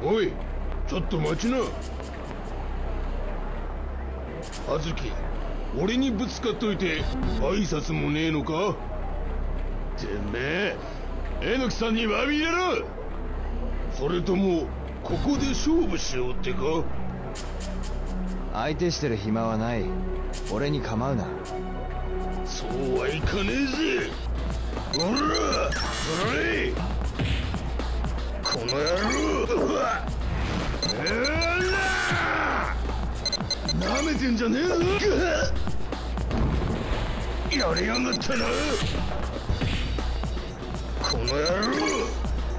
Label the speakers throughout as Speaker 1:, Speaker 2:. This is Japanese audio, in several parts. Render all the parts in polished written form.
Speaker 1: おい、ちょっと待ちな。葉月、俺にぶつかっといて挨拶もねえのか。てめえ、榎木さんに詫び入れろ。それともここで勝負しようってか。
Speaker 2: 相手してる暇はない。俺に構うな。
Speaker 1: そうはいかねえぜ。おら、おい、この野郎。なめてんじゃねえぞ。やりやがったな、この野郎。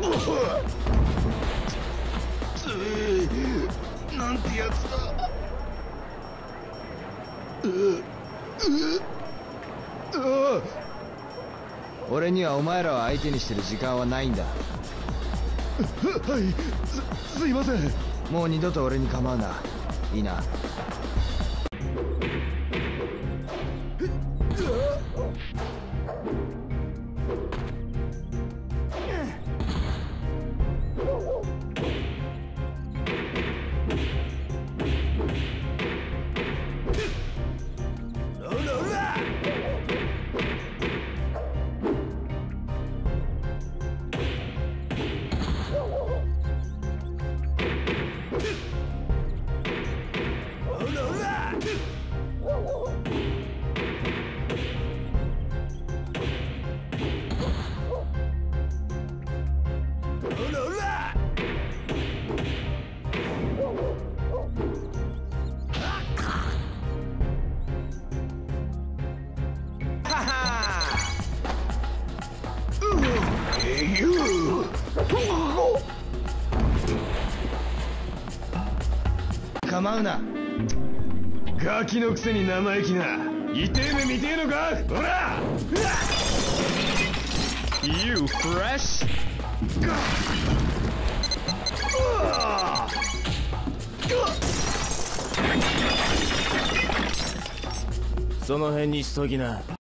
Speaker 1: なんてやつだ。
Speaker 2: 俺にはお前らを相手にしてる時間はないんだ。
Speaker 1: はい、すいません。
Speaker 2: もう二度と俺に構うな。いいな。構うな。ガキのくせに生意気な。痛え目見てえのか。ほら You fresh?
Speaker 3: その辺にしときな。